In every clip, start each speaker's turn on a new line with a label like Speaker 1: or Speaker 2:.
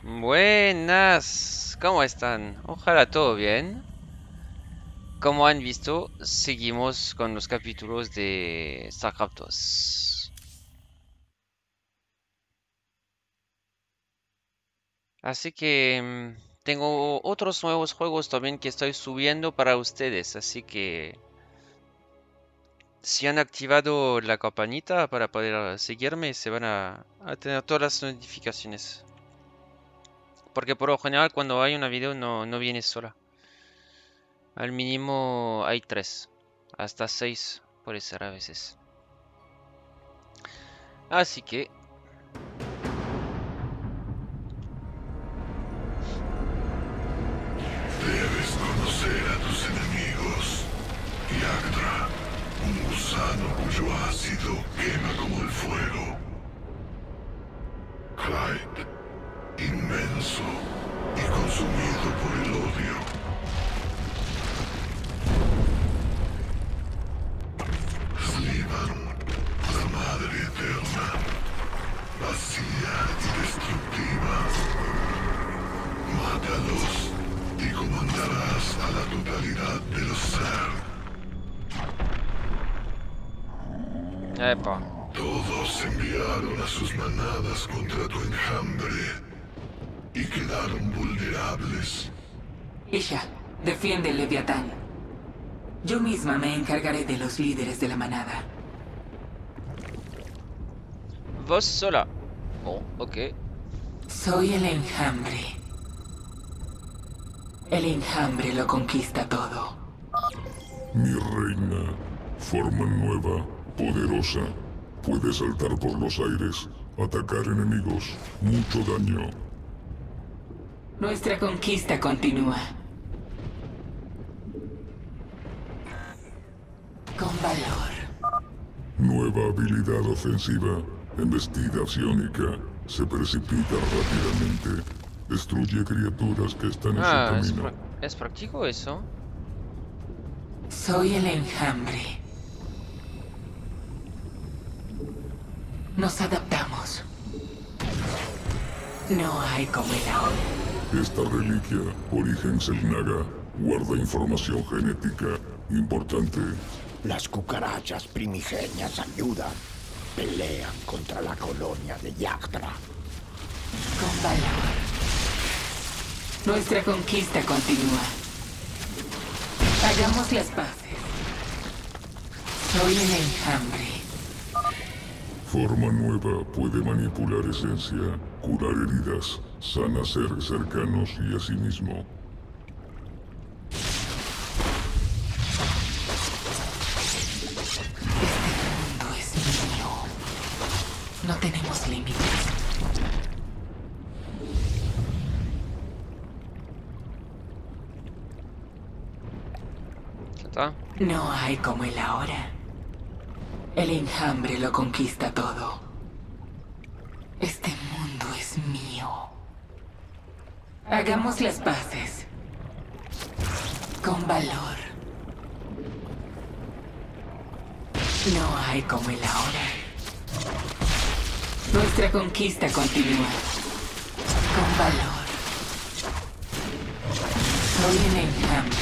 Speaker 1: Buenas, ¿cómo están? Ojalá todo bien. Como han visto, seguimos con los capítulos de StarCraft 2. Así que tengo otros nuevos juegos también que estoy subiendo para ustedes. Así que si han activado la campanita para poder seguirme, se van a tener todas las notificaciones. Porque por lo general cuando hay una video no viene sola. Al mínimo hay tres, hasta seis puede ser a veces. Así que
Speaker 2: Debes conocer a tus enemigos. Yagdra, un gusano cuyo ácido quema como el fuego. Clyde, inmenso y consumido por el odio. Slivan, la madre eterna, vacía y destructiva. Mátalos y comandarás a la totalidad de los Zerg.
Speaker 1: epa.
Speaker 2: Todos enviaron a sus manadas contra tu enjambre y quedaron vulnerables.
Speaker 3: Isha, defiende el Leviatán. Yo misma me encargaré de los líderes de la manada.
Speaker 1: Vos sola. Bon, ok.
Speaker 3: Soy el enjambre. El enjambre lo conquista todo.
Speaker 4: Mi reina, forma nueva, poderosa, puede saltar por los aires, atacar enemigos, mucho daño.
Speaker 3: Nuestra conquista continúa. Con valor.
Speaker 4: Nueva habilidad ofensiva, embestida psiónica, se precipita rápidamente, destruye criaturas que están en su
Speaker 1: Ah,
Speaker 4: camino.
Speaker 1: es práctico eso.
Speaker 3: Soy el enjambre. Nos adaptamos. No hay como el ahora.
Speaker 4: Esta reliquia, origen Selnaga, guarda información genética importante.
Speaker 5: Las cucarachas primigenias ayudan. Pelean contra la colonia de Yagdra.
Speaker 3: Con valor. Nuestra conquista continúa. Hagamos las paces. Soy el enjambre.
Speaker 4: Forma nueva puede manipular esencia, curar heridas, sana seres cercanos y a sí mismo.
Speaker 3: Este mundo es mío. No tenemos límites.
Speaker 1: ¿Ya está?
Speaker 3: No hay como el ahora. El enjambre lo conquista todo. Este mundo es mío. Hagamos las paces. Con valor. No hay como el ahora. Nuestra conquista continúa. Con valor. Soy el enjambre.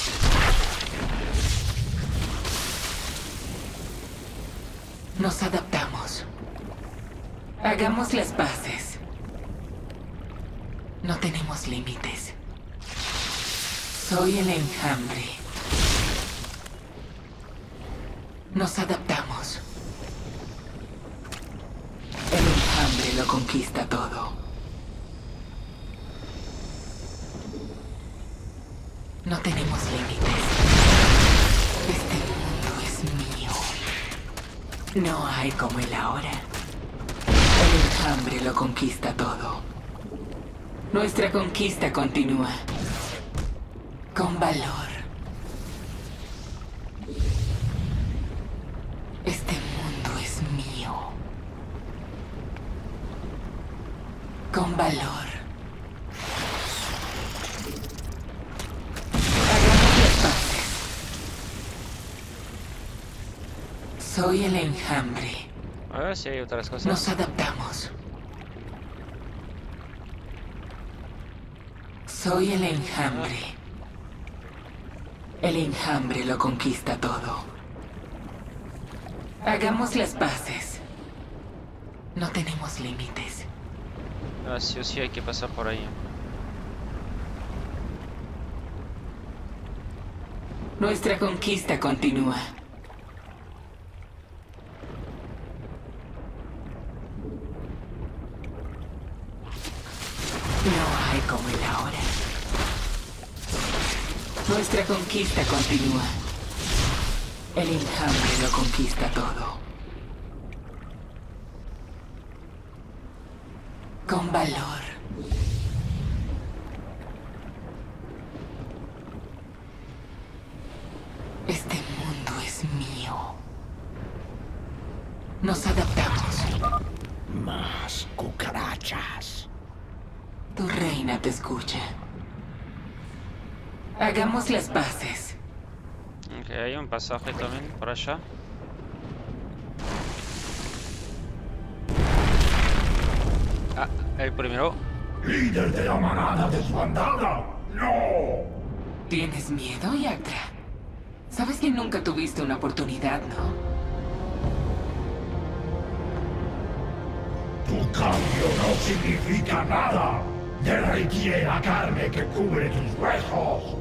Speaker 3: Nos adaptamos. Hagamos las paces. No tenemos límites. Soy el enjambre. Nos adaptamos. El enjambre lo conquista todo. No tenemos límites. Este mundo es mío. No hay como el ahora. El enjambre lo conquista todo. Nuestra conquista continúa. Con valor. Este mundo es mío. Con valor. Hagamos las paces. Soy el enjambre.
Speaker 1: A ver si hay otras cosas.
Speaker 3: Nos adaptamos. Soy el enjambre. El enjambre lo conquista todo. Hagamos las paces. No tenemos límites.
Speaker 1: Ah, sí o sí hay que pasar por ahí.
Speaker 3: Nuestra conquista continúa. No hay como el ahora. Nuestra conquista continúa. El enjambre lo conquista todo. Con valor. Este mundo es mío. Nos adaptamos.
Speaker 5: Más cucarachas.
Speaker 3: Tu reina te escucha. Hagamos las paces.
Speaker 1: Ok, hay un pasaje también por allá. Ah, el primero.
Speaker 5: ¡Líder de la manada desbandada! ¡No!
Speaker 3: ¿Tienes miedo, Yatra? Sabes que nunca tuviste una oportunidad, ¿no?
Speaker 5: Tu cambio no significa nada. Derretiré la carne que cubre tus huesos.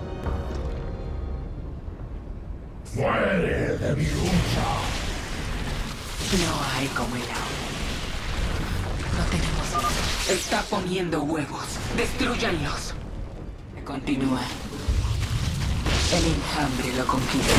Speaker 5: Muere de mi lucha.
Speaker 3: No hay como el agua. No tenemos... Está poniendo huevos. Destrúyanlos. Continúa. El enjambre lo conquista.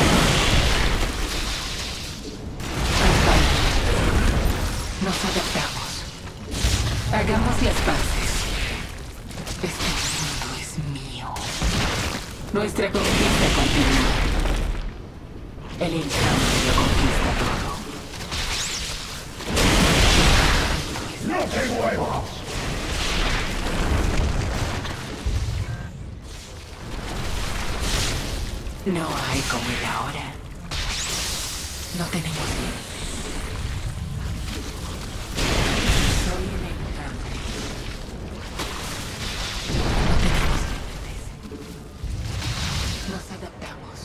Speaker 3: Nos adaptamos. Hagamos las paces. Este mundo es mío. Nuestra conquista continúa. El enjambre lo conquista todo.
Speaker 5: ¡No te muevas!
Speaker 3: No hay como el ahora. No tenemos límites. Soy el enjambre. No tenemos límites. Nos adaptamos.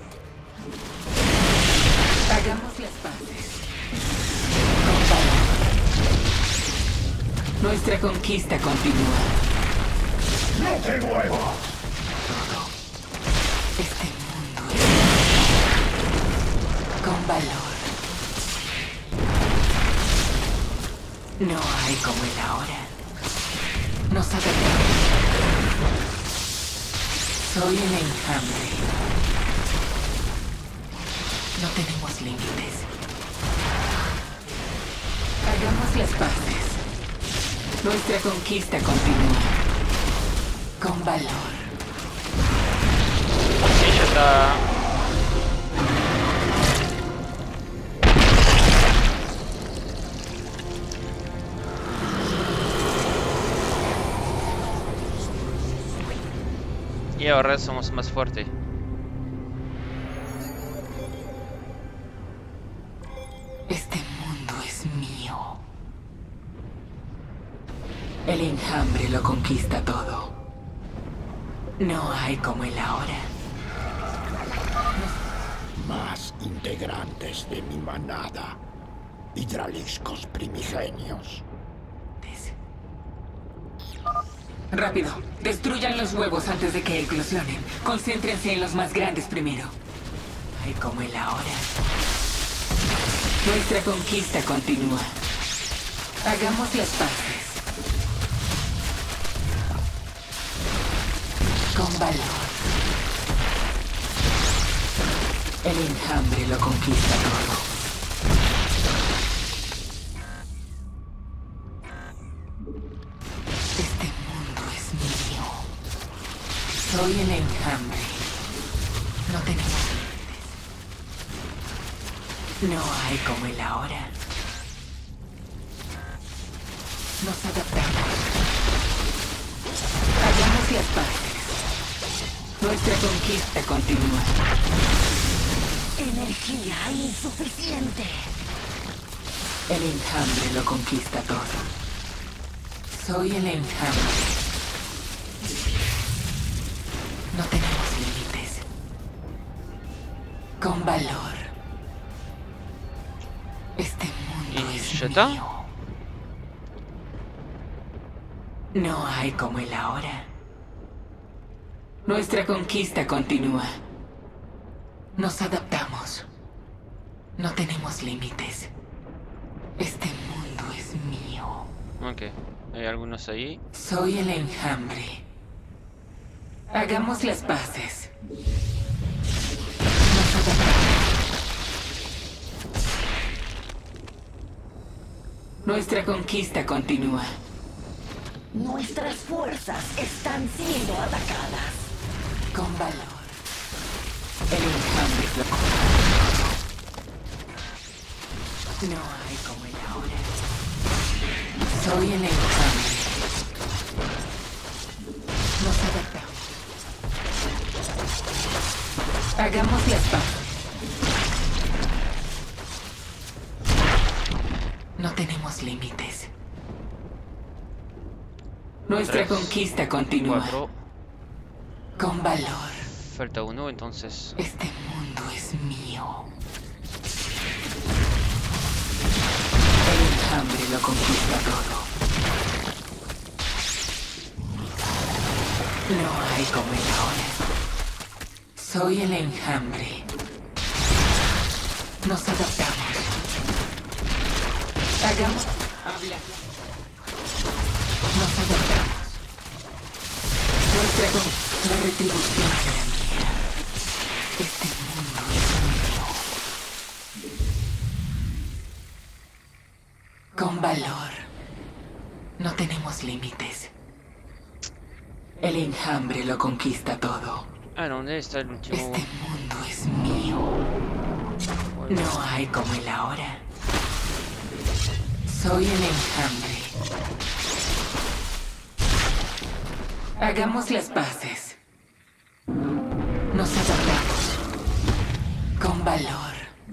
Speaker 3: Hagamos las paces. Con valor. Nuestra conquista continúa.
Speaker 5: ¡No te muevas!
Speaker 3: Este mundo es con valor. No hay como el ahora. Nos adaptamos. Soy el enjambre. No tenemos límites. Hagamos las paces. Nuestra conquista continúa. Con valor.
Speaker 1: Sí, ya está. Y ahora somos más fuertes.
Speaker 3: Este mundo es mío. El enjambre lo conquista todo. No hay como el ahora.
Speaker 5: Más integrantes de mi manada. Hidraliscos primigenios.
Speaker 3: Rápido, destruyan los huevos antes de que eclosionen. Concéntrense en los más grandes primero. Hay como el ahora. Nuestra conquista continúa. Hagamos las paces. Con valor. El enjambre lo conquista todo. Este mundo es mío. Soy el enjambre. No tenemos límites. No hay como el ahora. Nos adaptamos. Hagamos las paces. Nuestra conquista continúa.
Speaker 6: Energía insuficiente.
Speaker 3: El enjambre lo conquista todo. Soy el enjambre. No tenemos límites. Con valor. Este mundo
Speaker 1: ¿Y
Speaker 3: es
Speaker 1: ya está?
Speaker 3: mío. No hay como el ahora. Nuestra conquista continúa. Nos adaptamos. No tenemos límites. Este mundo es mío.
Speaker 1: Ok, hay algunos ahí.
Speaker 3: Soy el enjambre. Hagamos las paces. Nos adaptamos. Nuestra conquista continúa.
Speaker 6: Nuestras fuerzas están siendo atacadas.
Speaker 3: Con valor. El enjambre lo compra. No hay como el ahora. Soy el enjambre. Nos adaptamos. Hagamos las paces. No tenemos límites. Nuestra
Speaker 1: 3,
Speaker 3: conquista continúa.
Speaker 1: 4.
Speaker 3: Con valor.
Speaker 1: Falta uno, entonces.
Speaker 3: Este mundo es mío. El enjambre lo conquista todo. No hay como el ahora. Soy el enjambre. Nos adaptamos. Hagamos. Habla. Nos adaptamos. Nuestra la retribución será mía. Este mundo es mío. Con valor. No tenemos límites. El enjambre lo conquista todo.
Speaker 1: Ah, ¿dónde está el último?
Speaker 3: Este mundo es mío. No hay como el ahora. Soy el enjambre. Hagamos las paces. Nos adaptamos. Con valor.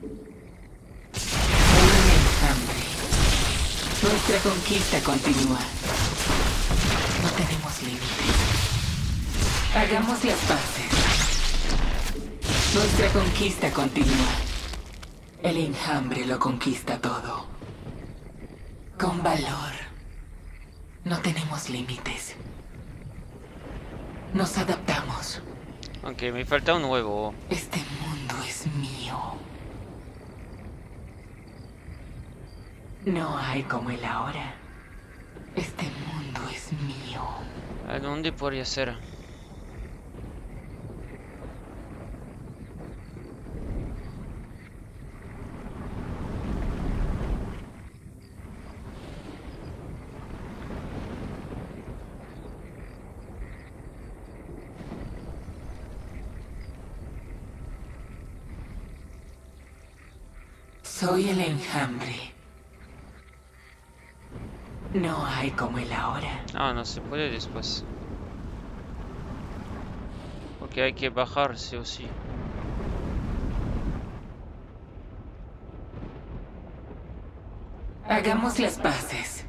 Speaker 3: Soy el enjambre. Nuestra conquista continúa. No tenemos límites. Hagamos las paces. Nuestra conquista continúa. El enjambre lo conquista todo. Con valor. No tenemos límites. Nos adaptamos.
Speaker 1: Ok, me falta un huevo.
Speaker 3: Este mundo es mío. No hay como el ahora. Este mundo es mío.
Speaker 1: ¿A dónde podría ser?
Speaker 3: Soy el enjambre. No hay como el ahora.
Speaker 1: Ah, no se puede después. Porque hay que bajar sí o sí.
Speaker 3: Hagamos las paces.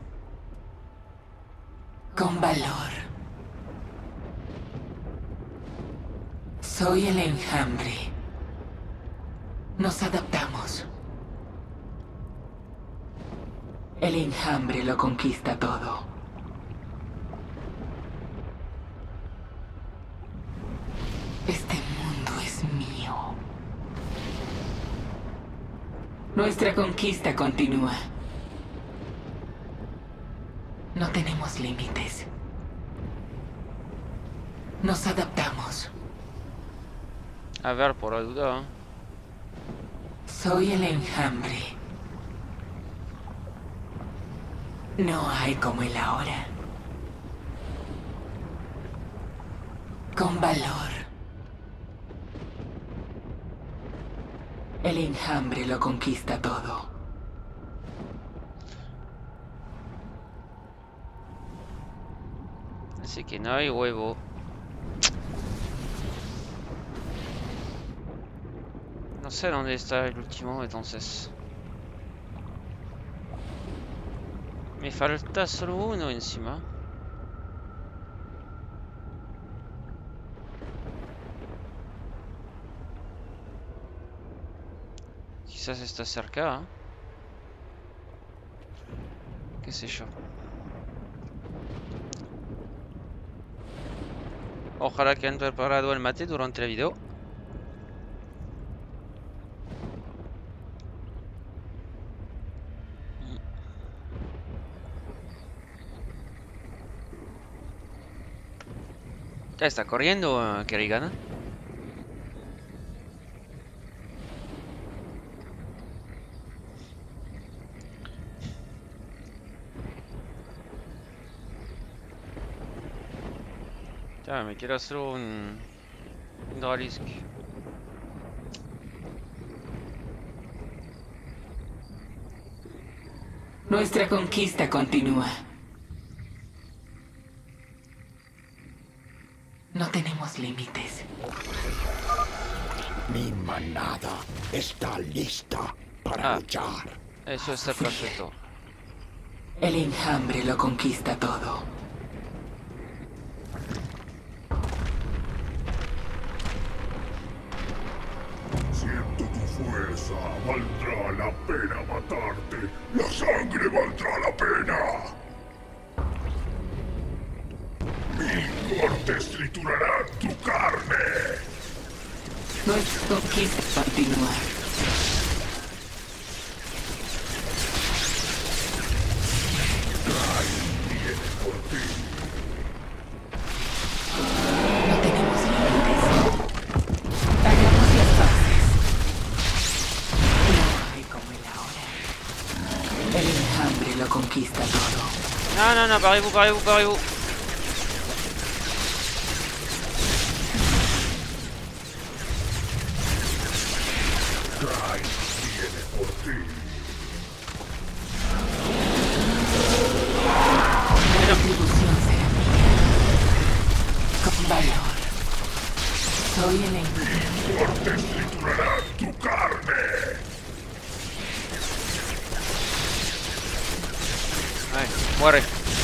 Speaker 3: Con valor. Soy el enjambre. Nos adaptamos. El enjambre lo conquista todo. Este mundo es mío. Nuestra conquista continúa. No tenemos límites. Nos adaptamos.
Speaker 1: A ver, por la duda.
Speaker 3: Soy el enjambre. No hay como el ahora. Con valor. El enjambre lo conquista todo.
Speaker 1: Así que no hay huevo. No sé dónde está el último, entonces. Me falta solo uno encima. Quizás está cerca. ¿Qué sé yo? Ojalá que han preparado el mate durante el video. Ya está corriendo, Kerrigan. Ya, me quiero hacer un Dralisk.
Speaker 3: Nuestra conquista continúa. No tenemos límites.
Speaker 5: Mi manada está lista para luchar.
Speaker 1: Eso está perfecto.
Speaker 3: El enjambre lo conquista todo.
Speaker 4: Siento tu fuerza. Valdrá la pena matarte. La sangre valdrá la pena. Mil cortes triturarán tu carne.
Speaker 3: Nuestra conquista continúa.
Speaker 4: Viene por ti.
Speaker 3: No tenemos límites. Hagamos las paces. No hay como el ahora. El enjambre lo conquista todo.
Speaker 1: No, no, no, parez-vous, parez-vous, parez-vous.
Speaker 4: Train viene por ti.
Speaker 3: La retribución será mía. Con valor. Soy el enjambre.
Speaker 4: Cortes triturarán tu carne.
Speaker 1: Ay, muere.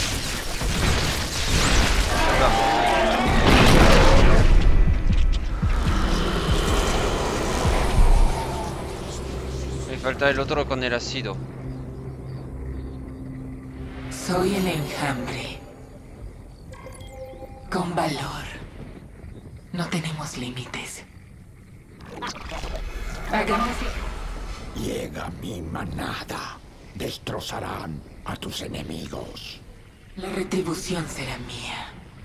Speaker 1: Me falta el otro con el ácido.
Speaker 3: Soy el enjambre. Con valor. No tenemos límites. Hagamos...
Speaker 5: Llega mi manada. Destrozarán a tus enemigos.
Speaker 3: La retribución será mía.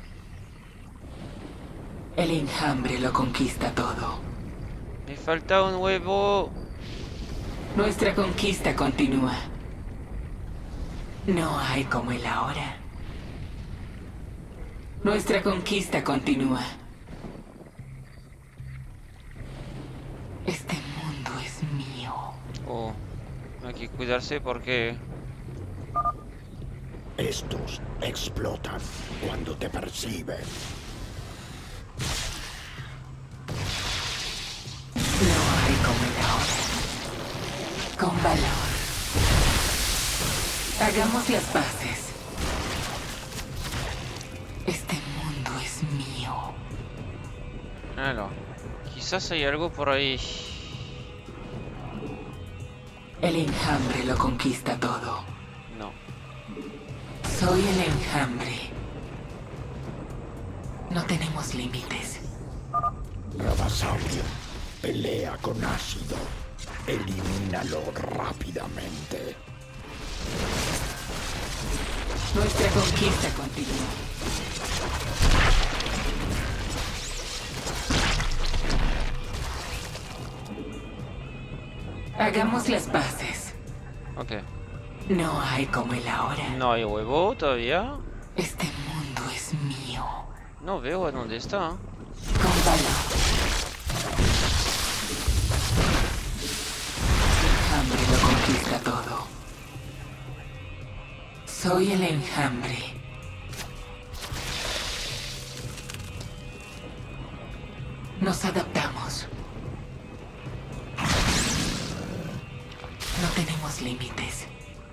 Speaker 3: El enjambre lo conquista todo.
Speaker 1: Me falta un huevo.
Speaker 3: Nuestra conquista continúa. No hay como el ahora. Nuestra conquista continúa. Este mundo es mío.
Speaker 1: Oh, hay que cuidarse porque...
Speaker 5: Estos explotan cuando te perciben.
Speaker 3: No hay como el ahora. Con valor. Hagamos las paces. Este mundo es mío.
Speaker 1: Claro. Quizás hay algo por ahí.
Speaker 3: El enjambre lo conquista todo.
Speaker 1: No.
Speaker 3: Soy el enjambre. No tenemos límites.
Speaker 5: Rabasaurio, pelea con ácido. Elimínalo rápidamente.
Speaker 3: Nuestra conquista continúa. Hagamos las paces.
Speaker 1: Ok.
Speaker 3: No hay como el ahora.
Speaker 1: No hay huevo todavía.
Speaker 3: Este mundo es mío.
Speaker 1: No veo a dónde está.
Speaker 3: Con valor. El enjambre lo conquista todo. Soy el enjambre. Nos adaptamos. No tenemos límites.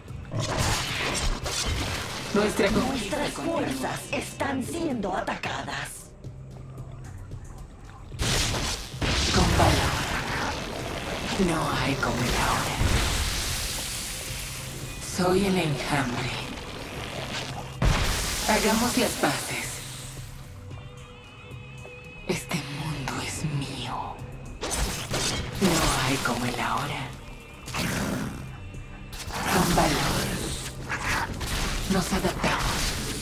Speaker 3: Nuestra conquista
Speaker 6: Nuestras
Speaker 3: continúa.
Speaker 6: fuerzas están siendo atacadas.
Speaker 3: Con valor. No hay como el ahora. Soy el enjambre. Hagamos las paces. Este mundo es mío. No hay como el ahora. Con valor. Nos adaptamos.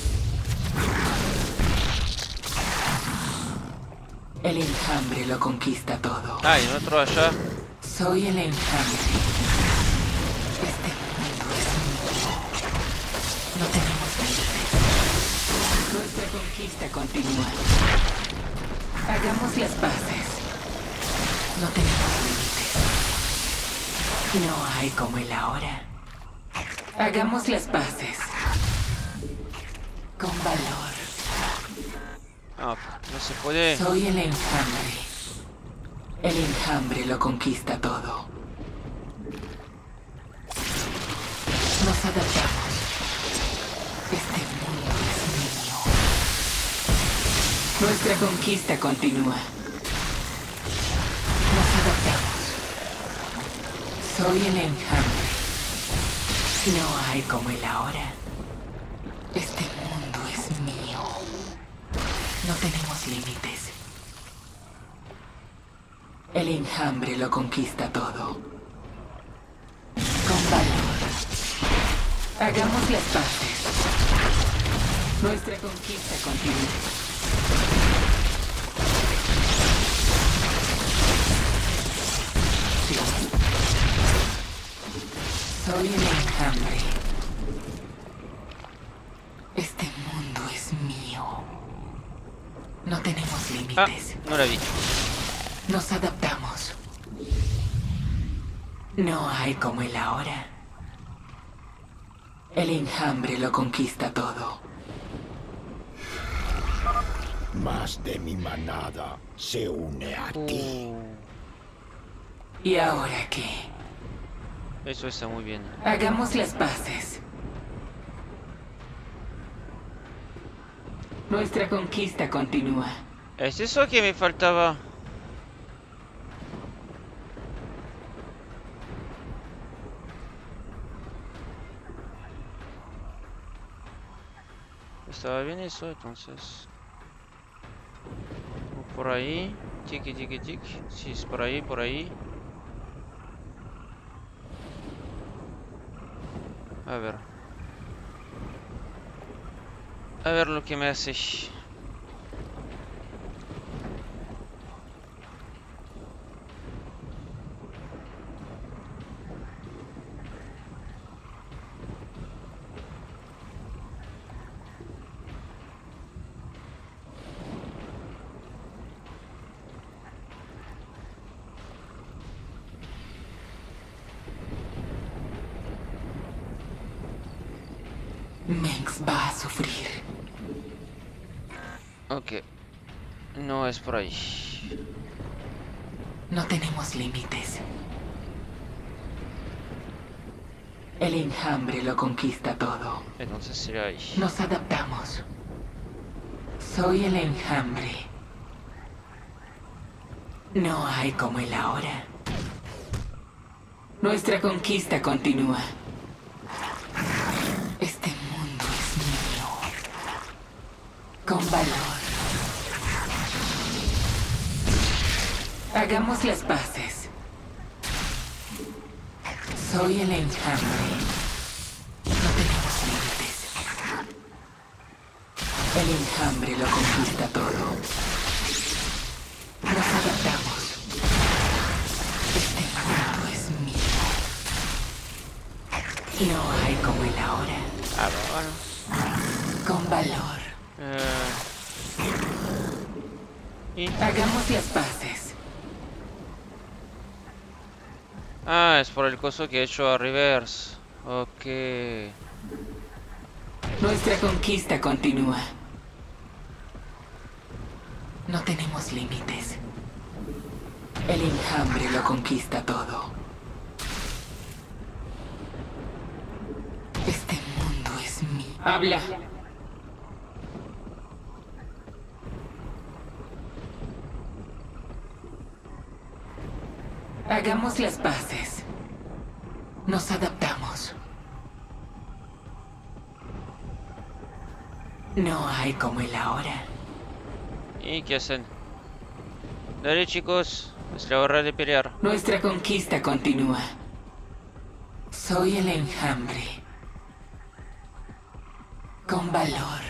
Speaker 3: El enjambre lo conquista todo.
Speaker 1: Ah, y otro allá.
Speaker 3: Soy el enjambre. Este mundo es mío. No tenemos límites. Nuestra conquista continúa. Hagamos las paces. No tenemos límites. No hay como el ahora. Hagamos las paces. Con valor.
Speaker 1: Ah, no se puede.
Speaker 3: Soy el enjambre. El enjambre lo conquista todo. Nos adaptamos. Este mundo es mío. Nuestra conquista continúa. Nos adaptamos. Soy el enjambre. No hay como el ahora. Este mundo es mío. No tenemos límites. El enjambre lo conquista todo. Con valor. Hagamos las paces. Nuestra conquista continúa. Sí. Soy el enjambre. Este mundo es mío. No tenemos
Speaker 1: Ah,
Speaker 3: límites.
Speaker 1: no la vi.
Speaker 3: Nos adaptamos. No hay como el ahora. El enjambre lo conquista todo.
Speaker 5: Más de mi manada se une a ti.
Speaker 3: ¿Y ahora qué?
Speaker 1: Eso está muy bien.
Speaker 3: Hagamos las paces. Nuestra conquista continúa.
Speaker 1: ¿Es eso que me faltaba? Estaba bien eso, entonces. Por ahí. Tiki, tiki, tiki. Sí, es por ahí, por ahí. A ver. A ver lo que me hace.
Speaker 3: Mengs va a sufrir.
Speaker 1: Ok. No es por ahí.
Speaker 3: No tenemos límites. El enjambre lo conquista todo.
Speaker 1: Entonces será ahí.
Speaker 3: Nos adaptamos. Soy el enjambre. No hay como el ahora. Nuestra conquista continúa. Este mundo es mío. Con valor. Hagamos las paces. Soy el enjambre. No tenemos límites. El enjambre lo conquista todo. Nos adaptamos. Este mundo es mío. No hay como el ahora.
Speaker 1: Ah, bueno.
Speaker 3: Con valor.
Speaker 1: Y...
Speaker 3: Hagamos las paces.
Speaker 1: Ah, es por el coso que he hecho a reverse. Ok.
Speaker 3: Nuestra conquista continúa. No tenemos límites. El enjambre lo conquista todo. Este mundo es mío. Habla. Hagamos las paces. Nos adaptamos. No hay como el ahora.
Speaker 1: ¿Y qué hacen? Dale chicos, es la hora de pelear.
Speaker 3: Nuestra conquista continúa. Soy el enjambre. Con valor.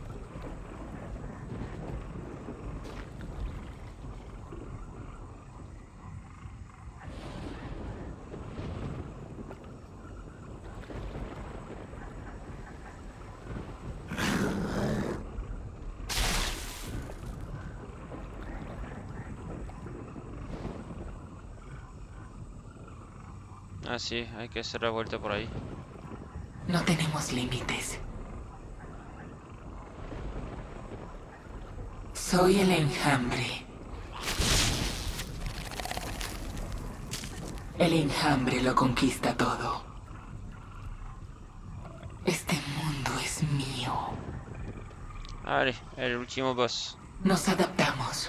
Speaker 1: Ah, sí, hay que hacer la vuelta por ahí.
Speaker 3: No tenemos límites. Soy el enjambre. El enjambre lo conquista todo. Este mundo es mío.
Speaker 1: Vale, el último boss.
Speaker 3: Nos adaptamos.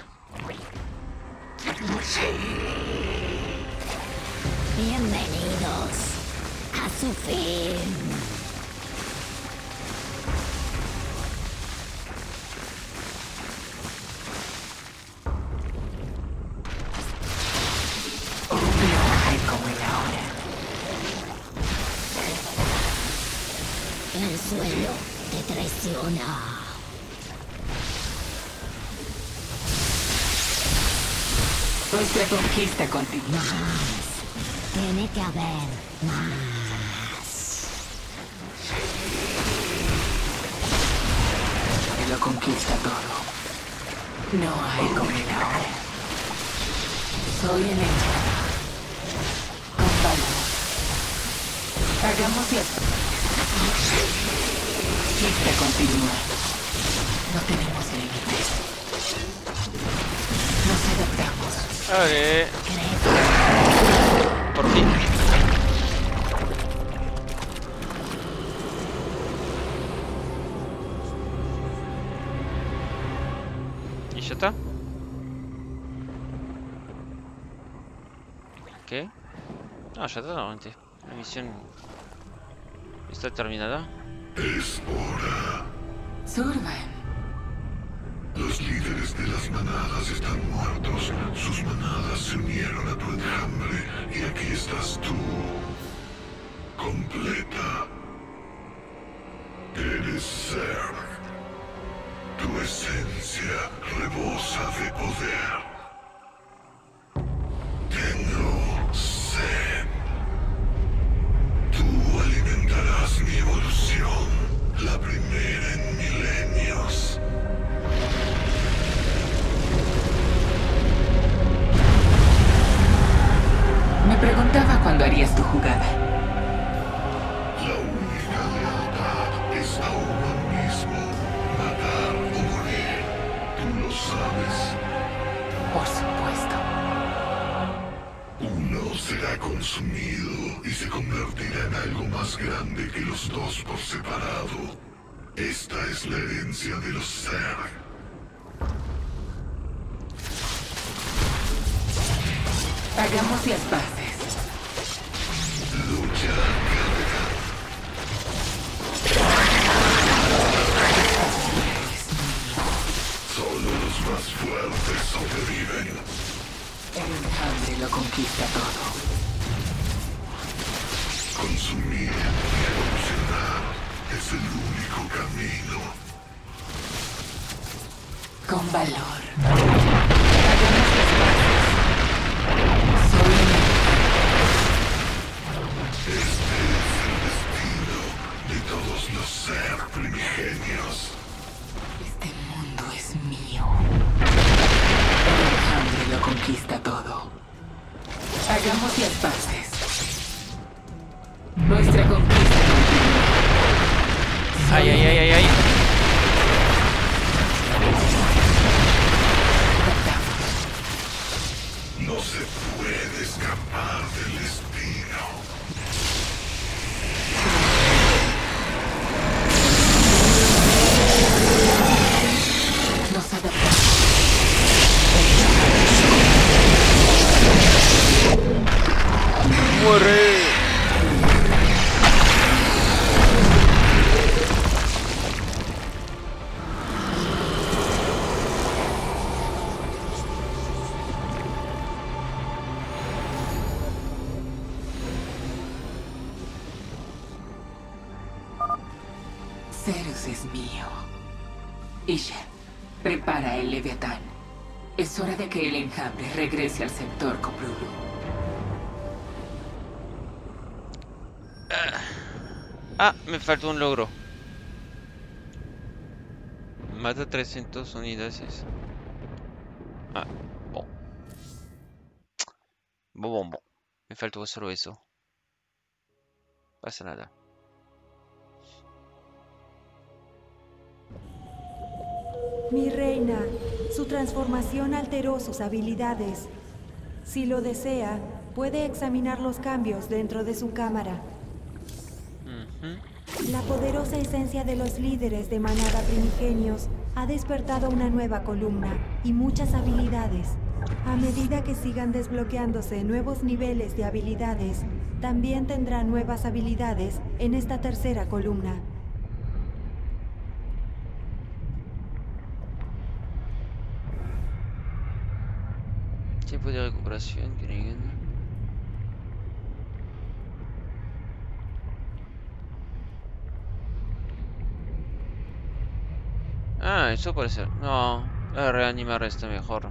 Speaker 6: Bienvenidos a su fin.
Speaker 3: No hay como el ahora.
Speaker 6: El suelo te traiciona.
Speaker 3: Nuestra conquista continúa.
Speaker 6: Tiene que haber más.
Speaker 3: Y lo conquista todo. No hay como el ahora. Soy el enjambre. Con valor. Hagamos las... Conquista continúa. No tenemos límites. Nos adaptamos.
Speaker 1: Vale. Por fin. ¿Y ya está? ¿Qué? Ah, ya está, normalmente. La misión está terminada.
Speaker 2: Es hora.
Speaker 3: Surban.
Speaker 2: Los líderes de las manadas están muertos. Sus manadas se unieron a tu enjambre y aquí estás tú. Completa. Eres Zerg. Tu esencia rebosa de poder. Tengo sed. Tú alimentarás mi evolución, la primera en milenios.
Speaker 3: Me preguntaba cuándo harías tu jugada.
Speaker 2: La única lealtad es a uno mismo. Matar o morir. Tú lo sabes.
Speaker 3: Por supuesto.
Speaker 2: Uno será consumido y se convertirá en algo más grande que los dos por separado. Esta es la herencia de los Zerg.
Speaker 3: Hagamos las paces.
Speaker 2: Lucha, carga. Solo los más fuertes sobreviven.
Speaker 3: El enjambre lo conquista todo.
Speaker 2: Consumir y evolucionar es el único camino.
Speaker 3: Con valor. Hagamos las paces. Soy el
Speaker 2: Este es el destino de todos los Zerg primigenios.
Speaker 3: Este mundo es mío. El enjambre lo conquista todo. Hagamos las paces. Nuestra conquista continúa.
Speaker 1: Ay, ay, ay, ay, ay.
Speaker 2: No se puede escapar del destino.
Speaker 3: Nos adaptamos. Cerus es mío. Isha, prepara el Leviatán. Es hora de que el enjambre regrese al sector Coprulu.
Speaker 1: Me faltó un logro. Mata 300 unidades. Bon. Bon. Me faltó solo eso. Pasa nada.
Speaker 7: Mi reina, su transformación alteró sus habilidades. Si lo desea, puede examinar los cambios dentro de su cámara. La poderosa esencia de los líderes de manada primigenios ha despertado una nueva columna y muchas habilidades. A medida que sigan desbloqueándose nuevos niveles de habilidades, también tendrá nuevas habilidades en esta tercera columna.
Speaker 1: Tiempo de recuperación, eso puede ser. No, reanimar está mejor.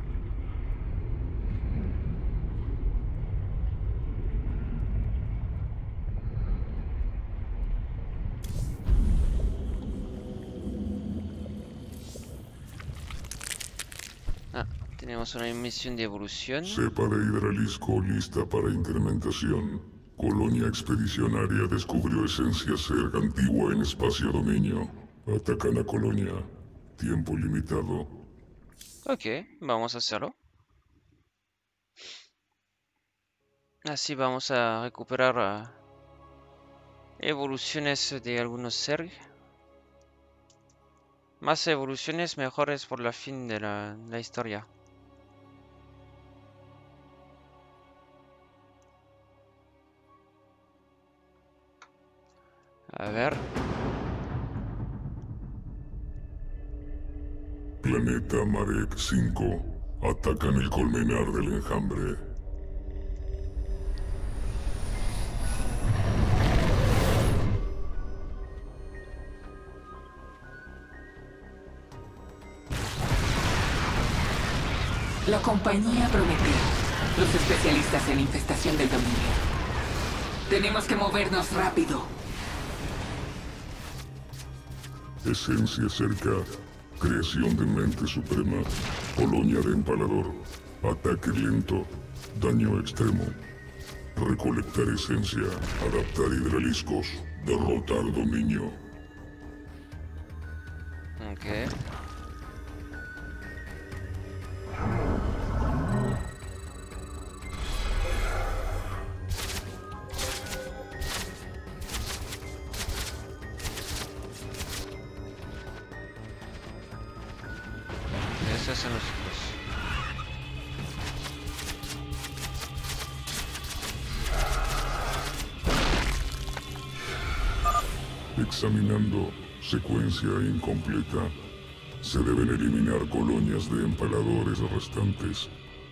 Speaker 1: Tenemos una misión de evolución.
Speaker 4: Cepa de Hidralisco lista para incrementación. Colonia expedicionaria descubrió esencia Zerg antigua en espacio dominio. Atacan a colonia. Tiempo limitado.
Speaker 1: Ok, vamos a hacerlo. Así vamos a recuperar evoluciones de algunos Zerg. Más evoluciones mejores por la fin de la historia. A ver.
Speaker 4: Planeta Marek 5. Atacan el colmenar del enjambre.
Speaker 3: La compañía prometió. Los especialistas en infestación del dominio. Tenemos que movernos rápido.
Speaker 4: Esencia cerca. Creación de mente suprema. Colonia de empalador. Ataque lento. Daño extremo. Recolectar esencia. Adaptar hidraliscos. Derrotar dominio.
Speaker 1: Ok. Esos son los otros.
Speaker 4: Examinando. Secuencia incompleta. Se deben eliminar colonias de empaladores restantes.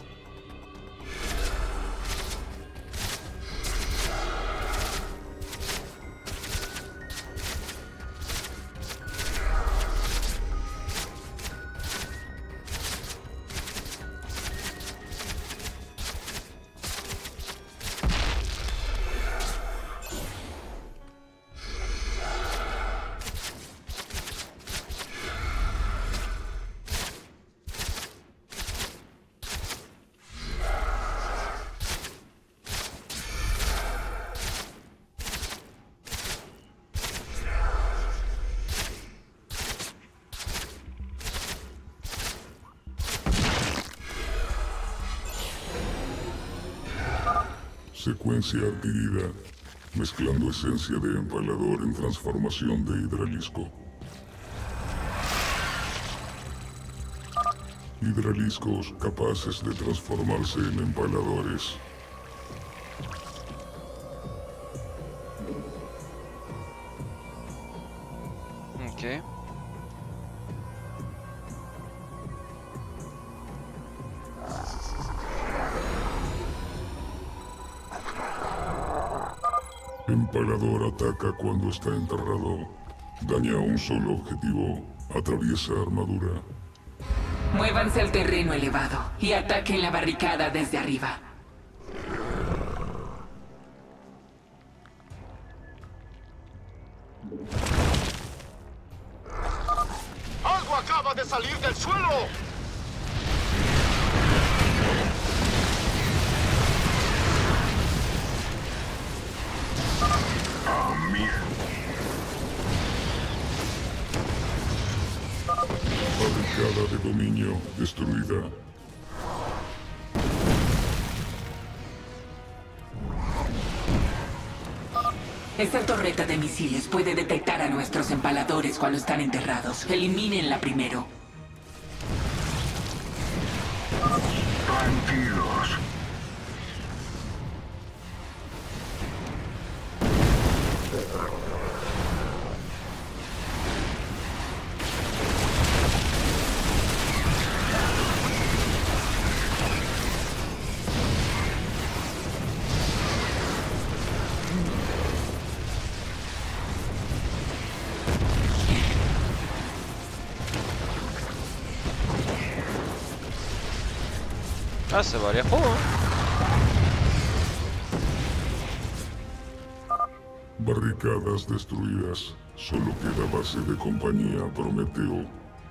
Speaker 4: Secuencia adquirida. Mezclando esencia de empalador en transformación de hidralisco. Hidraliscos capaces de transformarse en empaladores.
Speaker 1: Ok.
Speaker 4: Empalador ataca cuando está enterrado. Daña un solo objetivo. Atraviesa armadura.
Speaker 3: Muévanse al terreno elevado y ataquen la barricada desde arriba.
Speaker 8: ¡Algo acaba de salir del suelo!
Speaker 4: Barricada de dominio destruida.
Speaker 3: Esta torreta de misiles puede detectar a nuestros empaladores cuando están enterrados. Elimínenla primero.
Speaker 2: Tranquilos.
Speaker 1: Hace varios juegos.
Speaker 4: Barricadas destruidas. Solo queda base de compañía Prometeo.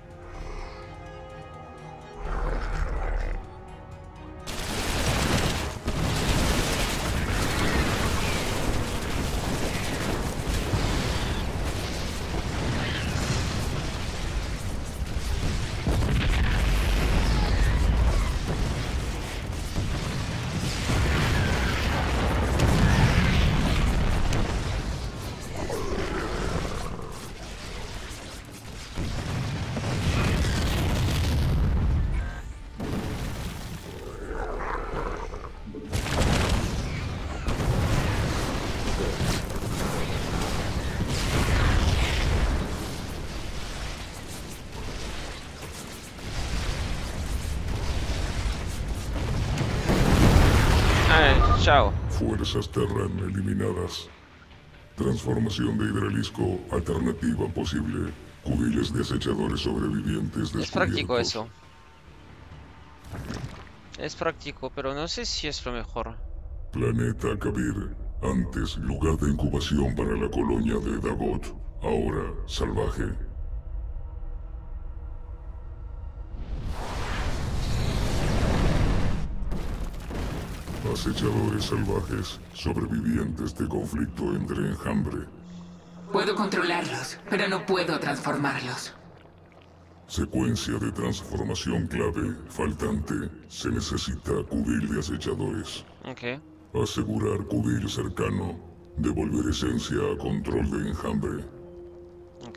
Speaker 1: Chao.
Speaker 4: Fuerzas Terran eliminadas. Transformación de Hidralisco alternativa posible. Cubiles de acechadores sobrevivientes descubiertos.
Speaker 1: Es práctico eso. Es práctico, pero no sé si es lo mejor.
Speaker 4: Planeta Kabir. Antes lugar de incubación para la colonia de Dagot. Ahora salvaje. Acechadores salvajes, sobrevivientes de conflicto entre enjambre.
Speaker 3: Puedo controlarlos, pero no puedo transformarlos.
Speaker 4: Secuencia de transformación clave, faltante. Se necesita cubil de acechadores.
Speaker 1: Ok.
Speaker 4: Asegurar cubil cercano. Devolver esencia a control de enjambre.
Speaker 1: Ok.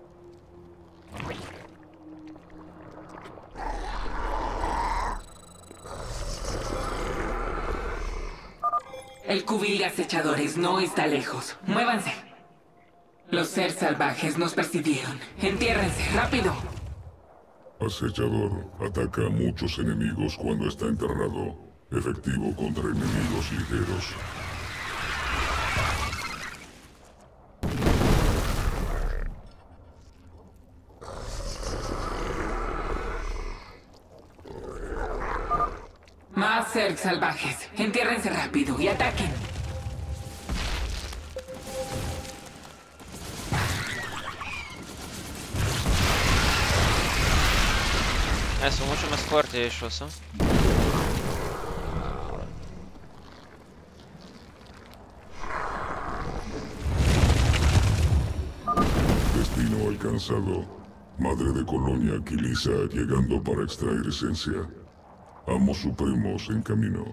Speaker 3: El cubil de acechadores no está lejos. ¡Muévanse! Los seres salvajes nos persiguieron. ¡Entiérrense, rápido!
Speaker 4: Acechador ataca a muchos enemigos cuando está enterrado. Efectivo contra enemigos ligeros.
Speaker 3: Más seres salvajes. Entiérrense rápido y ataquen.
Speaker 1: Son mucho más fuertes ellos, ¿eh?
Speaker 4: Destino alcanzado. Madre de colonia Aquilisa llegando para extraer esencia. Amos supremos en camino.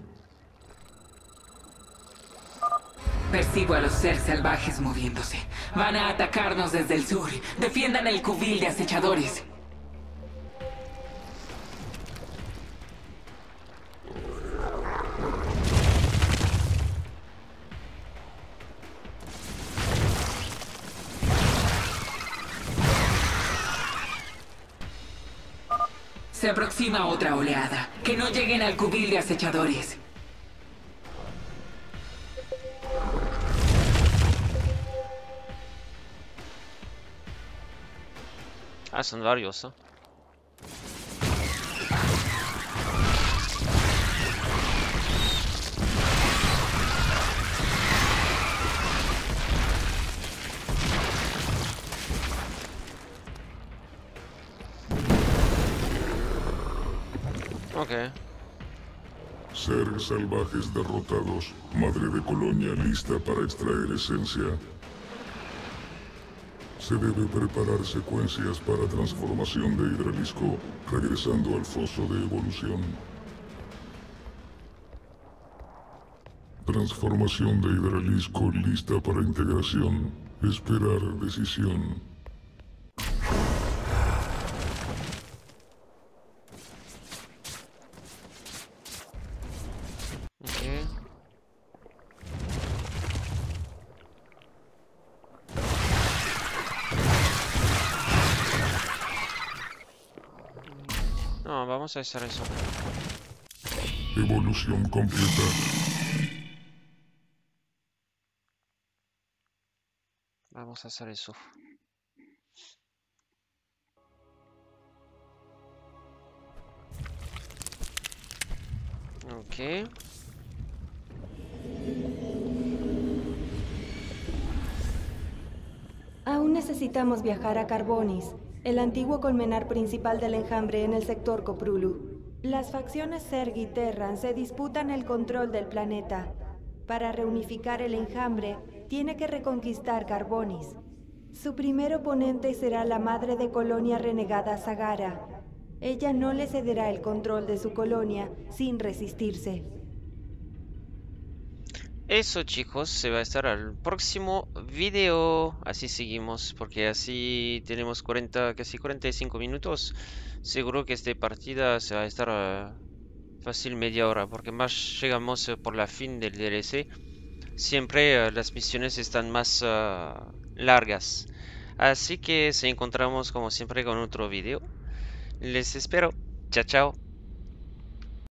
Speaker 3: Percibo a los seres salvajes moviéndose. Van a atacarnos desde el sur. Defiendan el cubil de acechadores. Se aproxima otra oleada. Que no lleguen al cubil de acechadores.
Speaker 1: Ah, son varios, ¿no? Ok.
Speaker 4: Zerg salvajes derrotados. Madre de Colonia lista para extraer esencia. Se debe preparar secuencias para transformación de Hidralisco, regresando al foso de evolución. Transformación de Hidralisco lista para integración. Esperar decisión.
Speaker 1: Ok. No, vamos a hacer eso.
Speaker 4: Evolución completa.
Speaker 1: Vamos a hacer eso. Ok.
Speaker 7: Aún necesitamos viajar a Carbonis, el antiguo colmenar principal del enjambre en el sector Coprulu. Las facciones Zerg y Terran se disputan el control del planeta. Para reunificar el enjambre, tiene que reconquistar Carbonis. Su primer oponente será la madre de colonia renegada Zagara. Ella no le cederá el control de su colonia sin resistirse.
Speaker 1: Eso, chicos, se va a estar al próximo video. Así seguimos, porque así tenemos 40, casi 45 minutos. Seguro que esta partida se va a estar fácil media hora, porque más llegamos por la fin del DLC. Siempre las misiones están más largas. Así que se encontramos como siempre con otro video. Les espero. Chao, chao.